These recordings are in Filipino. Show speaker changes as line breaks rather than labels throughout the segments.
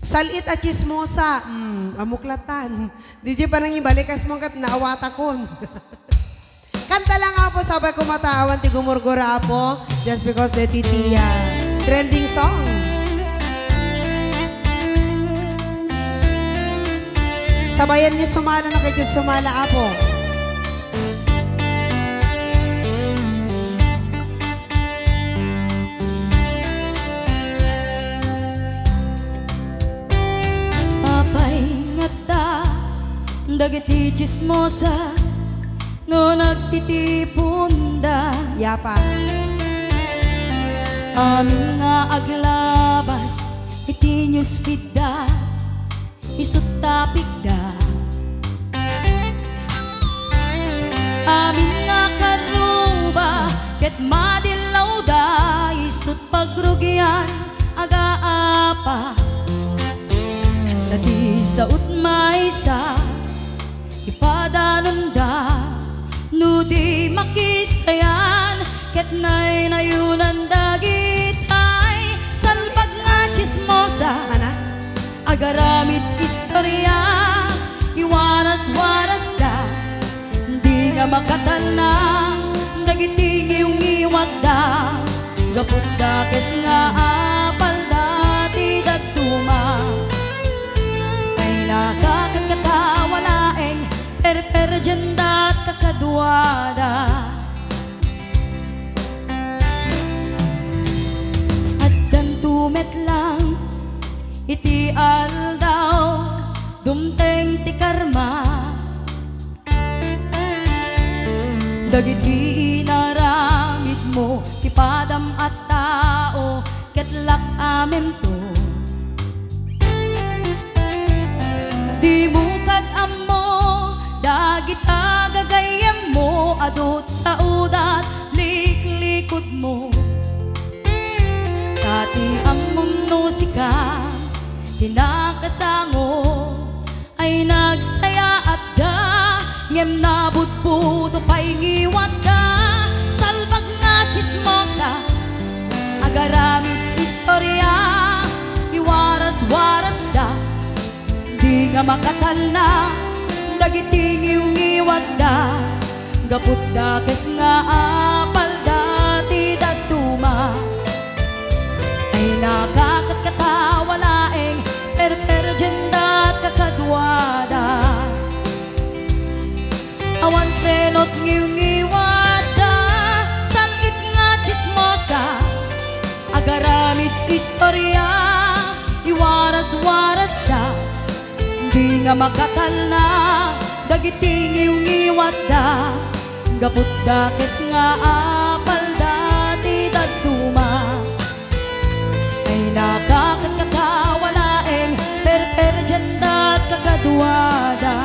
Salit at chismosa. Amuklatan. DJ pa nang ibalikas mo kat naawata kon. Kanta lang po sabay kumatawan ti gumurgura po. Just because the titiya. Trending song. Sabayan niyo sumala na kayo sumala po.
Dagiti chismosa no nagtitipunda
Yapa
amin nga aglabas iti newsfeed da isut tapik da amin nga karuba ket madilaw da isut pagrugyan aga-apa dati saut maysa ipadananda nudi makisayan ket nay nayunan dagitay salpag nga chismosa agaramit istorya iwaras-waras da di nga makatana dagiti ngiyong-iwat da gapud da kes nga apal dati dagtuma ay nakakakatawalaeng perjanda kakadwada at dantumet lang iti aldaw dumteng ti karma dagiti inaramid mo ti padam at tao ketlak amem to di mo kad-amo dagita gagayam mo adot sa udat liklikod mo kati ang mundo sika tinakasango ay nagsaya at da ngem nabudbudo paingiwat da salbag nga chismosa agaramit istorya iwaras-waras da di nga makatal na dagiti ngiyong-iwat da gapud da kes nga apal dati dagtuma ay nakakatkatawalaeng perjenda kakadwada awan trenot ngiyong-iwat da salit nga chismosa agaramit istorya iwaras-waras da di nga makatal na dagiti ngiyong-iwat da gapud da kes nga apal dati dagtuma ay nakakatkatawalaeng perjenda kakadwada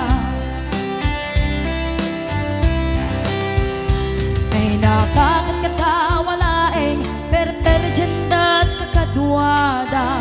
ay nakakatkatawalaeng perjenda kakadwada.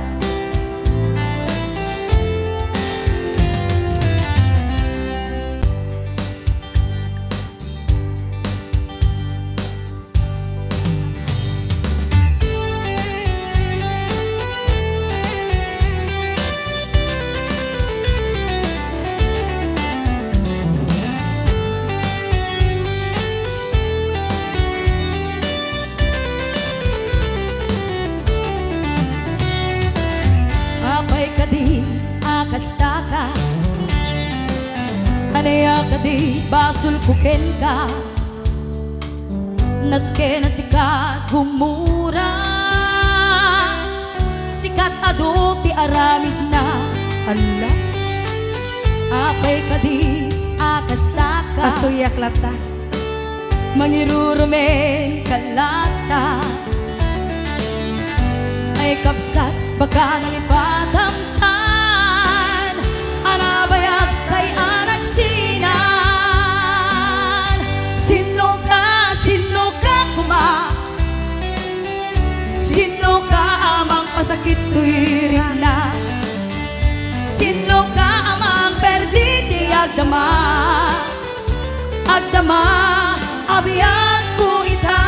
Kastaka anaya kadi basul kuken ka naske na sikat humura sikat adok ti aramid na
Allah
apay kadi akastaka
kastuyak lata
mangirurumen kalata ay kapsat baka nalipatamsan anabayag kay anak sinan sino ka kuma sino ka amang pasakit tuwirin na sino ka amang perditi agdama abiyag ko ita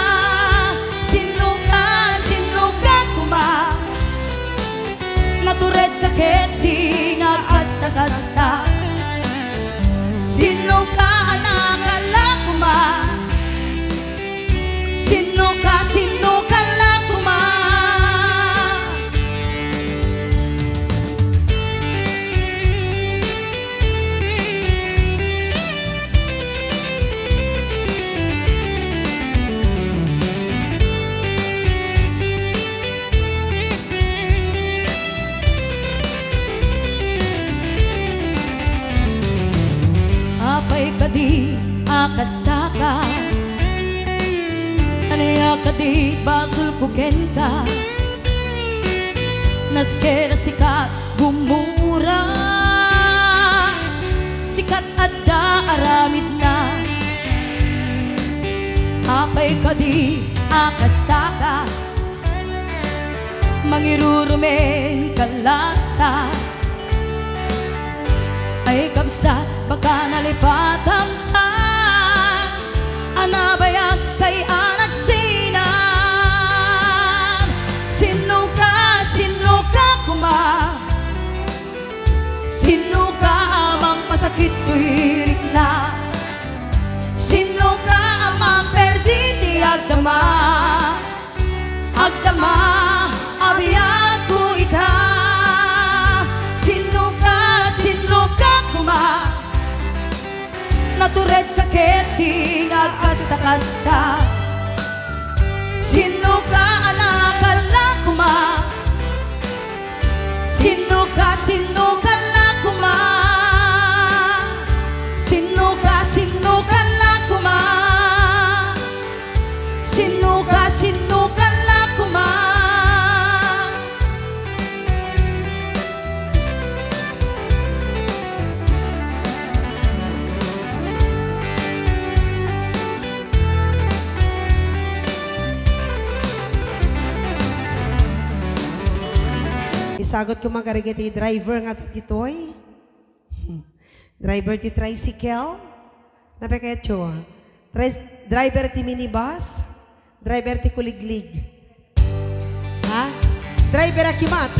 sino ka kuma natural kaket di nga kasta-kasta. Sino ka anak alakuma? Sino ka lakuma? Apay ka di akasta ka, anaya ka di basulpuken ka. Naskera sikat gumura, sikat adda aramid na. Apay ka di akasta ka, mangirurumen kalata. Ay kapsa baka nalipatam sa anabayak kay anak sinan. Sino ka kuma? Sino ka amang pasakit tuhirik na? Sino ka amang perditi agdama? Agdama abiyag ko ita. Sino ka kuma? Natured kaketing agkasta-kasta. Sino ka anak alakuma? Sino ka lakuma? Sino ka lakuma? Sino ka lakuma?
Isagot ko makarigiti driver nga titoy. Driver ti tricycle. Napeketso. Driver ti minibus. Driver ti kuliglig. Ha? Driver akimat.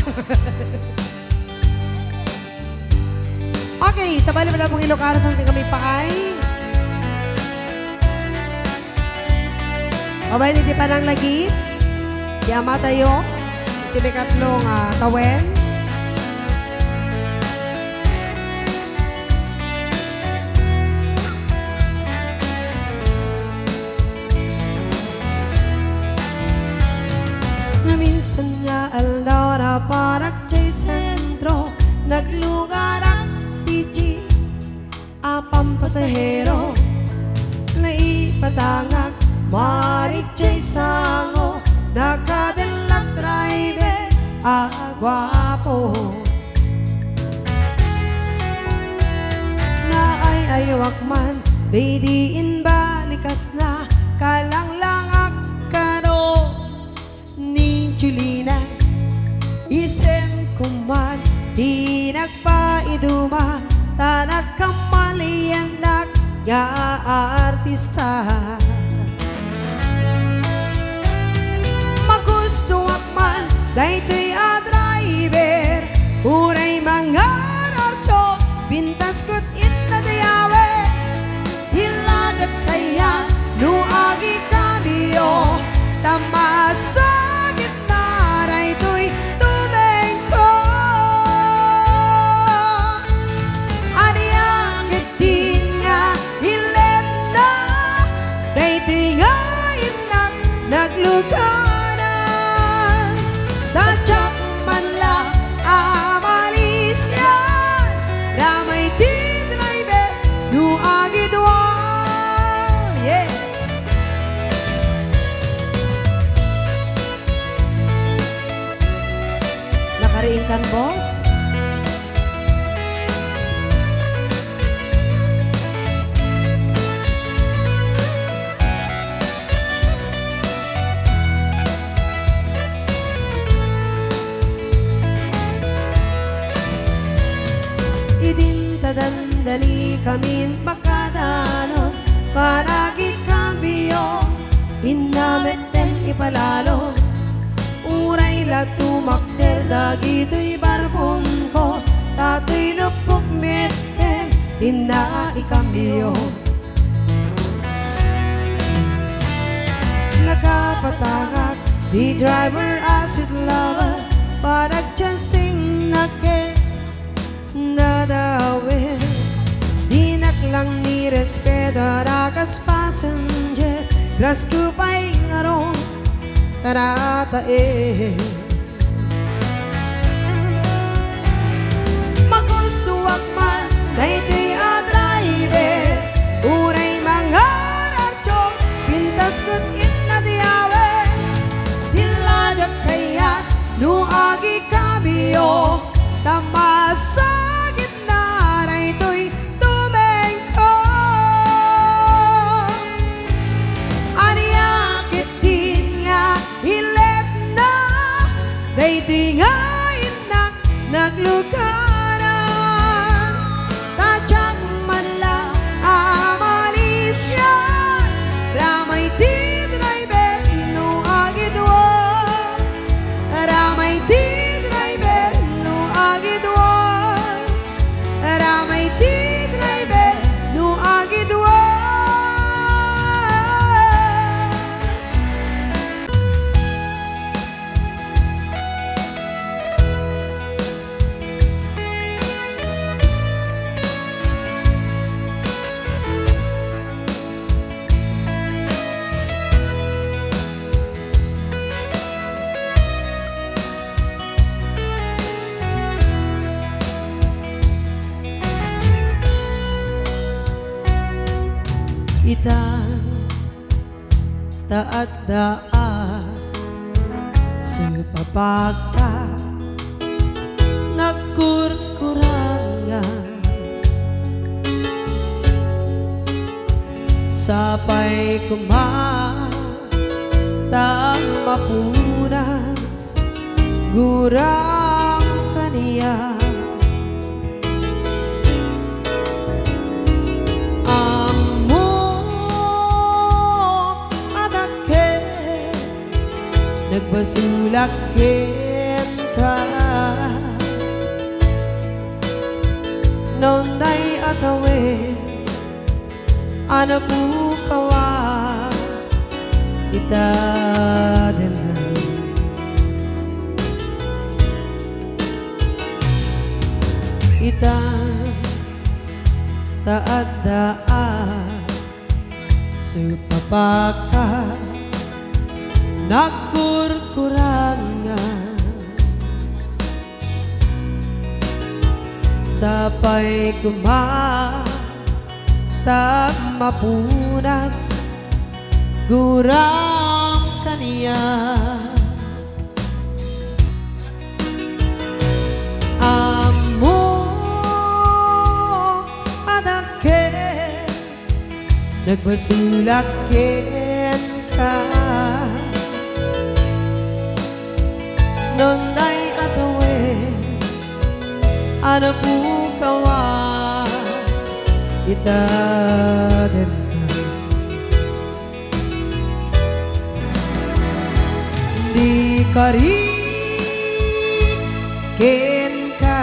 Okay, sa bali pala mong Ilocos ang kami paay. Abay ni di pa nang lagi. Di ama tayo. Tibi katlong tawen. Na minsan nga aldaw na parak chay sentro, naglugar ang tiji apang pasahero, naipatangag marik chay sango, nakadalang driver agwapo na ay ayawak man didiin balikas na kalanglangak kano ni Julina isem kuman di nagpaiduma tanak kamalian nga artista. Magusto akman daytoy a driver uray mga rarcho pintas kot it na dayawe hilagak kaya nuagi kabiyo tamasa gitna raytoy tubeng ko aniya gitin nga hilet na daytoy nga inak naglugar. Tadyak man lang amalis yan ramay di driver nuagi duwan. Yeah. Nakariin kan boss? Idintadandali kamin makadanon paragi kambiyo inameten ipalalo uray la tumakder dagito'y barbong di na ikambyo. Nakapatangak, di driver as with lover, parang chancing nake nadawin. Di naklang ni respeto ragas passenger, gras kupay ngarong taratae. Magustuwak man na ito'y driver, uray mga rarcho, pintas ko't inadiyawe. Dilajak kayat nuagi kabiyo, tamasa gitna na ito'y tumengko. Aniyakit din nga ilet na, dayti nga inak naglugaran. Tadyak man lang amalis yan, ramay di driver no agidwa. Ramay di driver no agidwa. Ramay di driver no agidwa. Itang taat daan sa papagka nagkurkurangan, sapay kumatang mapunas gurang kaniya. Nagbasulakin ka nonday atawin, ano po kawa kita denay. Itang taat daan sa papaka nagkurkurangan, sapay kumatag mapunas gurang kaniya. Amo adake nagbasulakin ka nonday atawin, ano po kawa kita denay. Di karikin ka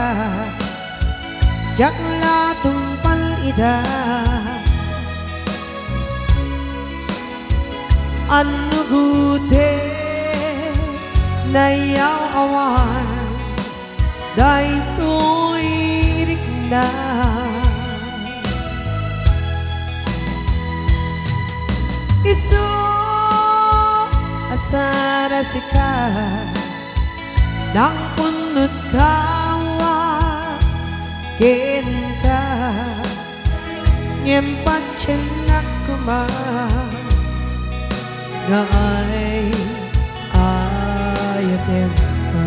jakla tumpal ida, ano gute nayaw awan daytoy rikna. Isu asara sika nang punut kawa ken ka nyempat cenak kuma na ay ayatem ka.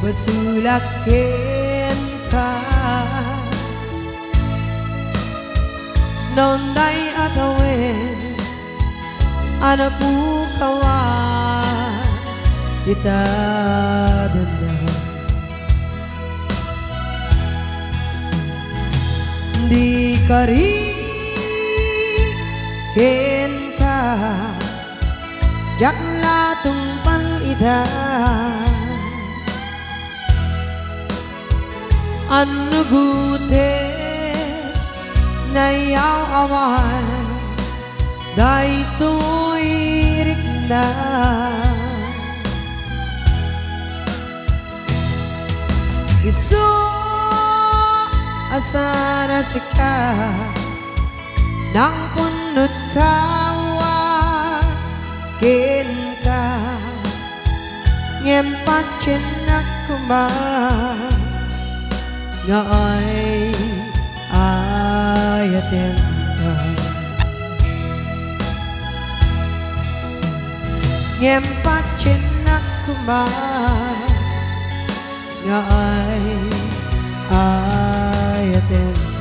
Masulakin ka Nonday atawin Anak kawan Kita danda Di karikin ka Jakla tumpal ida Anu gute Nayaw awan Dai tuirik na Isu asana sika Nang punut kawa Kinka Nyempat cinak kumang Nga ay ayatin ka Nyempat cinak kumang Nga ay ayatin